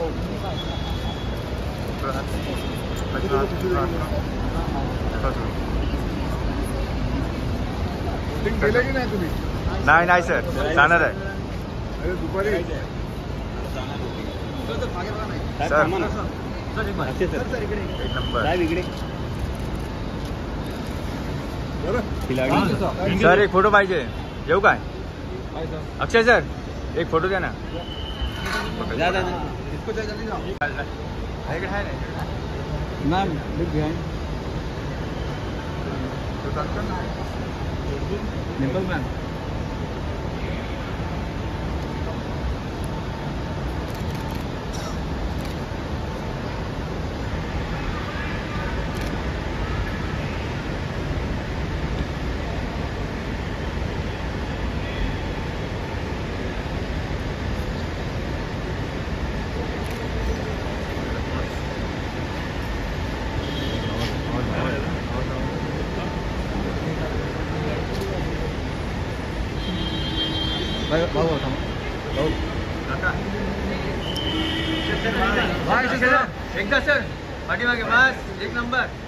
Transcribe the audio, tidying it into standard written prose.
गेले की नाही तुम्ही? नाही नाही सर, जाणार आहे अरे दुपारी सर. एक नंबर सर. एक फोटो पाहिजे. येऊ काय अक्षय सर? एक फोटो द्या ना. एकदा सर पाठीमागे बस. एक नंबर.